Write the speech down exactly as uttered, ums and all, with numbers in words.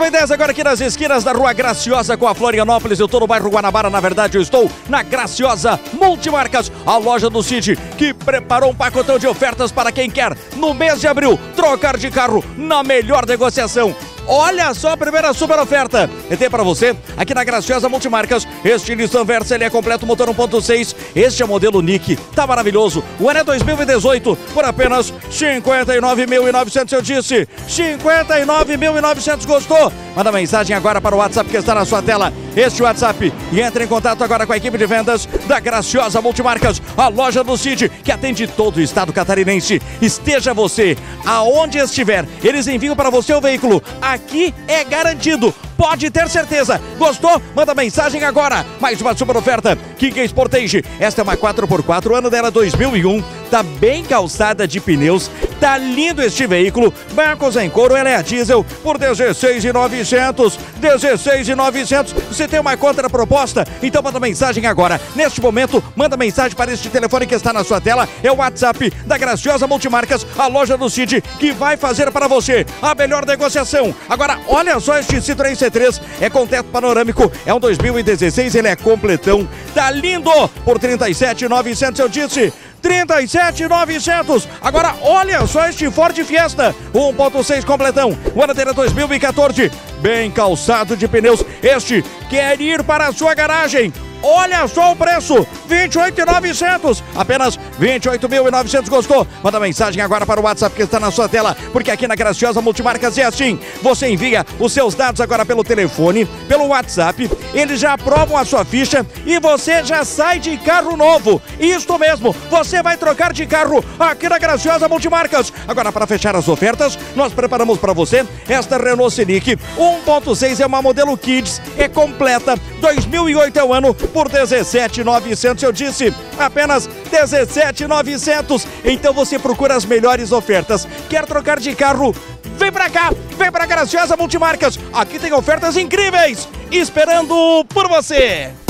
e dez agora aqui nas esquinas da Rua Graciosa com a Florianópolis. Eu estou no bairro Guanabara, na verdade eu estou na Graciosa Multimarcas, a loja do Cid, que preparou um pacotão de ofertas para quem quer, no mês de abril, trocar de carro na melhor negociação. Olha só a primeira super oferta. E tem para você, aqui na Graciosa Multimarcas, este Nissan Versa, ele é completo, motor um ponto seis. Este é o modelo Nick, tá maravilhoso. O ano é dois mil e dezoito, por apenas cinquenta e nove mil e novecentos, eu disse. cinquenta e nove mil e novecentos, gostou? Manda mensagem agora para o WhatsApp que está na sua tela. Este WhatsApp. E entre em contato agora com a equipe de vendas da Graciosa Multimarcas, a loja do Cid, que atende todo o estado catarinense. Esteja você aonde estiver, eles enviam para você o veículo. Aqui é garantido. Pode ter certeza. Gostou? Manda mensagem agora. Mais uma super oferta. Kika Sportage. Esta é uma quatro por quatro, ano dela dois mil e um. Tá bem calçada de pneus. Tá lindo este veículo. Bancos em couro, ela é a diesel por dezesseis mil e novecentos. dezesseis mil e novecentos. Você tem uma contraproposta? Então manda mensagem agora. Neste momento, manda mensagem para este telefone que está na sua tela. É o WhatsApp da Graciosa Multimarcas, a loja do Cid, que vai fazer para você a melhor negociação. Agora, olha só este Citroën C três. É com teto panorâmico. É um dois mil e dezesseis, ele é completão. Tá lindo! Por trinta e sete mil e novecentos, eu disse. trinta e sete mil e novecentos. Agora olha só este Ford Fiesta um ponto seis completão, o ano dele é dois mil e quatorze, bem calçado de pneus. Este quer ir para a sua garagem. Olha só o preço, vinte e oito mil e novecentos, apenas vinte e oito mil e novecentos, gostou? Manda mensagem agora para o WhatsApp que está na sua tela, porque aqui na Graciosa Multimarcas é assim, você envia os seus dados agora pelo telefone, pelo WhatsApp, eles já aprovam a sua ficha e você já sai de carro novo. Isto mesmo, você vai trocar de carro aqui na Graciosa Multimarcas. Agora, para fechar as ofertas, nós preparamos para você esta Renault Scenic um ponto seis, é uma modelo Kids, é completa, dois mil e oito é o ano, por dezessete mil e novecentos, eu disse, apenas dezessete mil e novecentos. Então você procura as melhores ofertas. Quer trocar de carro? Vem pra cá, vem pra Graciosa Multimarcas. Aqui tem ofertas incríveis esperando por você.